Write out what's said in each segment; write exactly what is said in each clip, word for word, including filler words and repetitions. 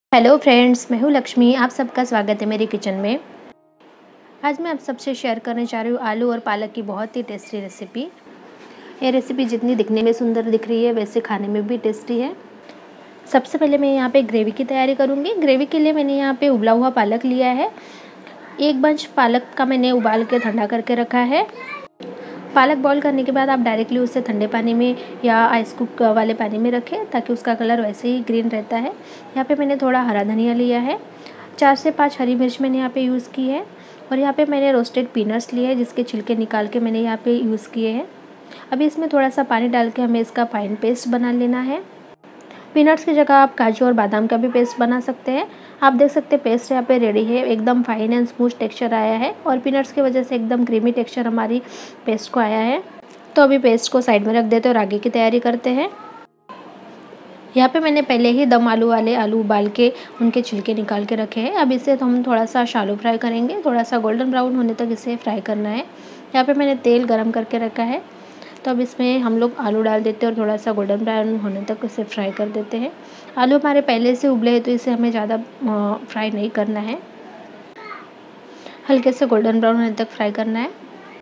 Hello friends, मैं हूँ लक्ष्मी। आप सबका स्वागत है मेरे किचन में। आज मैं आप सबसे शेयर करने जा रही हूँ आलू और पालक की बहुत ही टेस्टी रेसिपी। ये रेसिपी जितनी दिखने में सुंदर दिख रही है वैसे खाने में भी टेस्टी है। सबसे पहले मैं यहाँ पे ग्रेवी की तैयारी करूँगी। ग्रेवी के लिए मैंने यहाँ पे उबला हुआ पालक लिया है। एक बंच पालक का मैंने उबाल के ठंडा करके रखा है। पालक बॉईल करने के बाद आप डायरेक्टली उसे ठंडे पानी में या आइस कुक वाले पानी में रखें ताकि उसका कलर वैसे ही ग्रीन रहता है। यहाँ पे मैंने थोड़ा हरा धनिया लिया है। चार से पाँच हरी मिर्च मैंने यहाँ पे यूज़ की है। और यहाँ पे मैंने रोस्टेड पीनट्स लिए हैं जिसके छिलके निकाल के मैंने यहाँ पे यूज़ किए हैं। अभी इसमें थोड़ा सा पानी डाल के हमें इसका फाइन पेस्ट बना लेना है। पीनट्स की जगह आप काजू और बादाम का भी पेस्ट बना सकते हैं। आप देख सकते हैं पेस्ट यहाँ पे रेडी है। एकदम फाइन एंड स्मूथ टेक्सचर आया है और पीनट्स की वजह से एकदम क्रीमी टेक्सचर हमारी पेस्ट को आया है। तो अभी पेस्ट को साइड में रख देते हैं और आगे की तैयारी करते हैं। यहाँ पे मैंने पहले ही दम आलू वाले आलू उबाल के उनके छिलके निकाल के रखे हैं। अब इसे हम थोड़ा सा शैलो फ्राई करेंगे। थोड़ा सा गोल्डन ब्राउन होने तक इसे फ्राई करना है। यहाँ पे मैंने तेल गरम करके रखा है। तो अब इसमें हम लोग आलू डाल देते हैं और थोड़ा सा गोल्डन ब्राउन होने तक इसे फ्राई कर देते हैं। आलू हमारे पहले से उबले हैं तो इसे हमें ज़्यादा फ्राई नहीं करना है, हल्के से गोल्डन ब्राउन होने तक फ्राई करना है।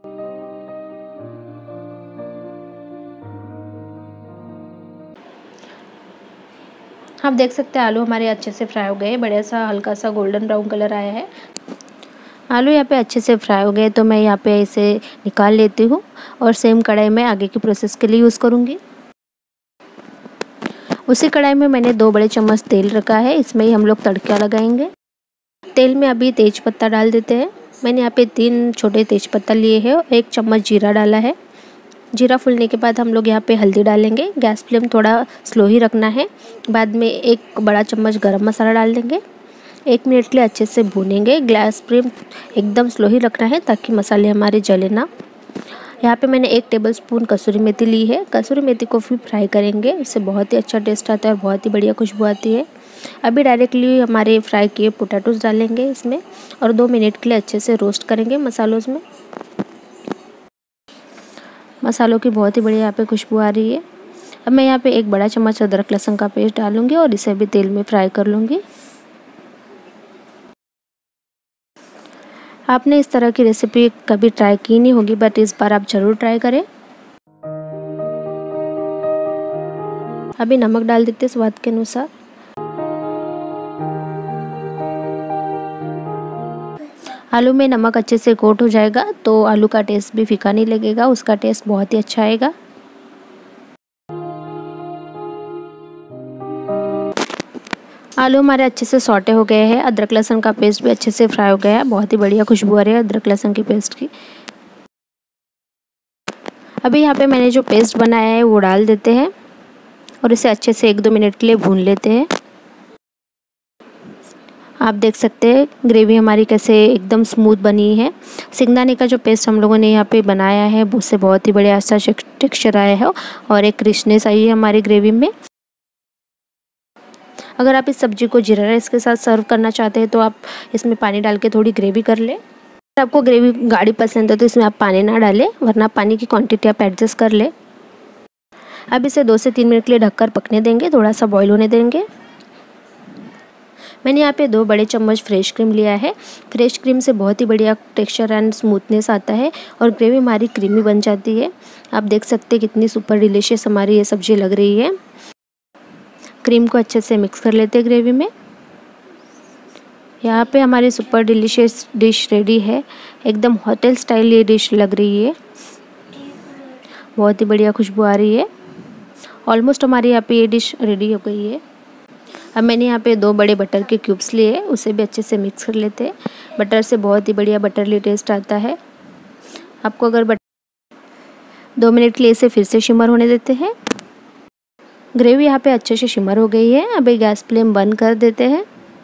आप देख सकते हैं आलू हमारे अच्छे से फ्राई हो गए। बढ़िया सा हल्का सा गोल्डन ब्राउन कलर आया है। आलू यहाँ पे अच्छे से फ्राई हो गए तो मैं यहाँ पे इसे निकाल लेती हूँ और सेम कढ़ाई में आगे की प्रोसेस के लिए यूज़ करूँगी। उसी कढ़ाई में मैंने दो बड़े चम्मच तेल रखा है। इसमें ही हम लोग तड़का लगाएंगे। तेल में अभी तेज पत्ता डाल देते हैं। मैंने यहाँ पे तीन छोटे तेज पत्ता लिए हैं और एक चम्मच जीरा डाला है। जीरा फूलने के बाद हम लोग यहाँ पे हल्दी डालेंगे। गैस फ्लेम थोड़ा स्लो ही रखना है। बाद में एक बड़ा चम्मच गरम मसाला डाल देंगे। एक मिनट के लिए अच्छे से भूनेंगे। गैस फ्लेम एकदम स्लो ही रखना है ताकि मसाले हमारे जले ना। यहाँ पे मैंने एक टेबलस्पून कसूरी मेथी ली है। कसूरी मेथी को भी फ्राई करेंगे। इससे बहुत ही अच्छा टेस्ट आता है और बहुत ही बढ़िया खुशबू आती है। अभी डायरेक्टली हमारे फ्राई किए पोटैटोज़ डालेंगे इसमें और दो मिनट के लिए अच्छे से रोस्ट करेंगे मसालों में। मसालों की बहुत ही बढ़िया यहाँ पे खुशबू आ रही है। अब मैं यहाँ पे एक बड़ा चम्मच अदरक लहसुन का पेस्ट डालूंगी और इसे भी तेल में फ्राई कर लूँगी। आपने इस तरह की रेसिपी कभी ट्राई की नहीं होगी बट इस बार आप ज़रूर ट्राई करें। अभी नमक डाल देते हैं स्वाद के अनुसार। आलू में नमक अच्छे से कोट हो जाएगा तो आलू का टेस्ट भी फीका नहीं लगेगा, उसका टेस्ट बहुत ही अच्छा आएगा। आलू हमारे अच्छे से सॉटे हो गए हैं। अदरक लहसुन का पेस्ट भी अच्छे से फ्राई हो गया है। बहुत ही बढ़िया खुशबू आ रही है अदरक लहसुन की पेस्ट की। अभी यहाँ पे मैंने जो पेस्ट बनाया है वो डाल देते हैं और इसे अच्छे से एक दो मिनट के लिए भून लेते हैं। आप देख सकते हैं ग्रेवी हमारी कैसे एकदम स्मूथ बनी है। सिंगदाने का जो पेस्ट हम लोगों ने यहाँ पे बनाया है उससे बहुत ही बढ़िया अच्छा टेक्सचर आया है और एक रिचनेस आई है हमारी ग्रेवी में। अगर आप इस सब्जी को जीरा राइस के साथ सर्व करना चाहते हैं तो आप इसमें पानी डाल के थोड़ी ग्रेवी कर लें। अगर आपको ग्रेवी गाढ़ी पसंद है तो इसमें आप पानी ना डालें, वरना पानी की क्वांटिटी आप एडजस्ट कर लें। अब इसे दो से तीन मिनट के लिए ढककर पकने देंगे, थोड़ा सा बॉईल होने देंगे। मैंने यहाँ पे दो बड़े चम्मच फ्रेश क्रीम लिया है। फ्रेश क्रीम से बहुत ही बढ़िया टेक्सचर एंड स्मूथनेस आता है और ग्रेवी हमारी क्रीमी बन जाती है। आप देख सकते हैं कितनी सुपर डिलीशियस हमारी ये सब्जी लग रही है। क्रीम को अच्छे से मिक्स कर लेते हैं ग्रेवी में। यहाँ पे हमारी सुपर डिलीशियस डिश रेडी है। एकदम होटल स्टाइल ये डिश लग रही है। बहुत ही बढ़िया खुशबू आ रही है। ऑलमोस्ट हमारी यहाँ पे ये डिश रेडी हो गई है। अब मैंने यहाँ पे दो बड़े बटर के क्यूब्स लिए हैं, उसे भी अच्छे से मिक्स कर लेते हैं। बटर से बहुत ही बढ़िया बटरली टेस्ट आता है। आपको अगर बटर दो मिनट के लिए इसे फिर से शिमर होने देते हैं। ग्रेवी यहाँ पे अच्छे से शिमर हो गई है। अभी गैस फ्लेम बंद कर देते हैं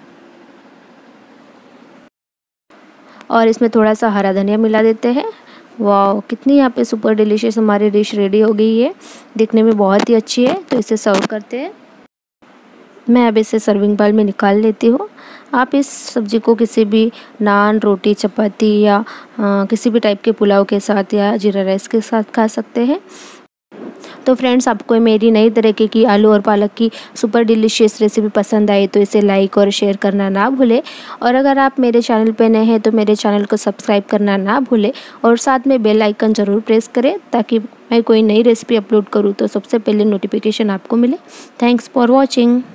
और इसमें थोड़ा सा हरा धनिया मिला देते हैं। वाह, कितनी यहाँ पे सुपर डिलीशियस हमारी डिश रेडी हो गई है। दिखने में बहुत ही अच्छी है। तो इसे सर्व करते हैं। मैं अब इसे सर्विंग बाउल में निकाल लेती हूँ। आप इस सब्ज़ी को किसी भी नान, रोटी, चपाती या आ, किसी भी टाइप के पुलाव के साथ या जीरा राइस के साथ खा सकते हैं। तो फ्रेंड्स, आपको मेरी नई तरीके की आलू और पालक की सुपर डिलीशियस रेसिपी पसंद आई तो इसे लाइक और शेयर करना ना भूलें। और अगर आप मेरे चैनल पर नए हैं तो मेरे चैनल को सब्सक्राइब करना ना भूलें और साथ में बेल आइकन ज़रूर प्रेस करें ताकि मैं कोई नई रेसिपी अपलोड करूँ तो सबसे पहले नोटिफिकेशन आपको मिले। Thanks for watching.